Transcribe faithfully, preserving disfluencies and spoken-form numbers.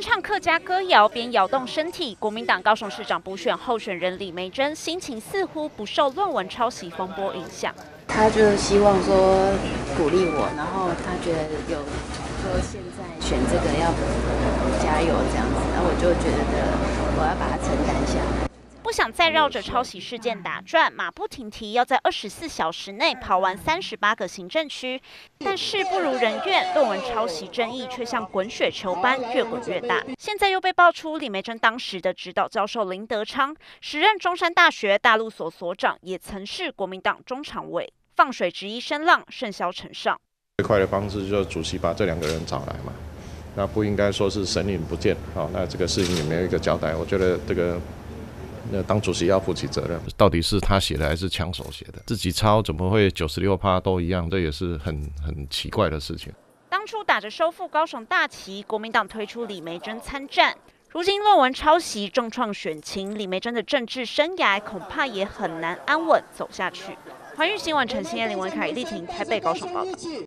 唱客家歌谣，边摇动身体。国民党高雄市长补选候选人李眉蓁心情似乎不受论文抄袭风波影响。 他就希望说鼓励我，然后他觉得有说现在选这个要加油这样子，然后我就觉得我要把它承担下来。 不想再绕着抄袭事件打转，马不停蹄要在二十四小时内跑完三十八个行政区，但事不如人愿，论文抄袭争议却像滚雪球般越滚越大。现在又被爆出李眉蓁当时的指导教授林德昌，时任中山大学大陆所所长，也曾是国民党中常委，放水质疑声浪甚嚣尘上。 最快的方式就是主席把这两个人找来嘛，那不应该说是神隐不见啊，那这个事情也没有一个交代，我觉得这个。 那当主席要负起责任，到底是他写的还是枪手写的？自己抄怎么会九十六趴都一样？这也是很很奇怪的事情。 当初打着收复高雄大旗，国民党推出李眉蓁参战，如今论文抄袭重创选情，李眉蓁的政治生涯恐怕也很难安稳走下去。环宇新闻陈欣燕、林文凯、李丽婷台北高雄报道。